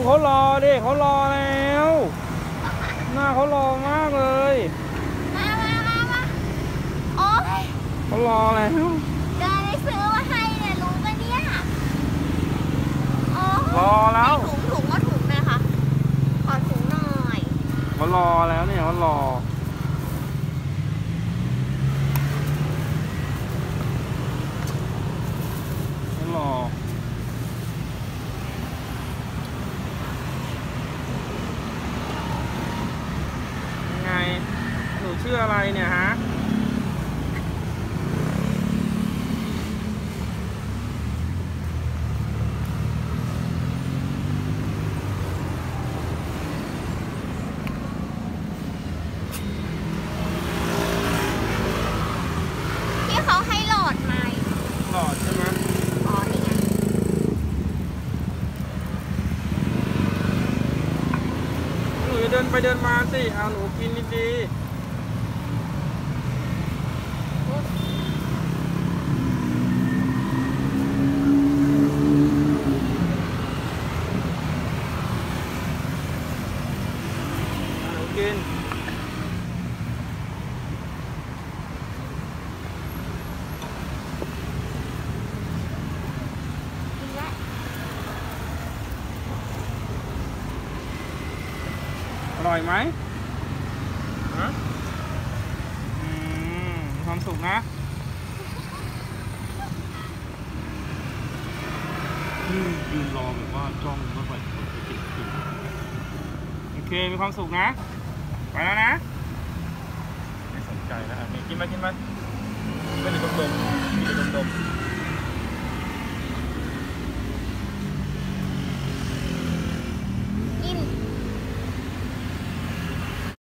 เขารอดิเขารอแล้วหน้าเขารอมากเลยมาโอ๊ยเขารอแล้วเดินไปซื้อมาให้เนี่ยรู้ปะเนี่ยรอแล้วถุงก็ถุงนะคะขอถุงหน่อยเขารอแล้วเนี่ยเขารอยังไงหนูชื่ออะไรเนี่ยฮะที่เขาให้หลอดมาหลอดใช่ไหมอ๋อนี่ไงหนูจะเดินไปเดินมาสิเอาหนูกินดีๆกินอร่อยไหมฮะมีความสุขนะยืนรอแบบว่าจ้องเมื่อไหร่จะกินโอเคมีความสุขนะไปแล้วนะไม่สนใจแล้วอันนี้กินไหมกินไหมไม่ได้ดมๆมีแต่ดมๆ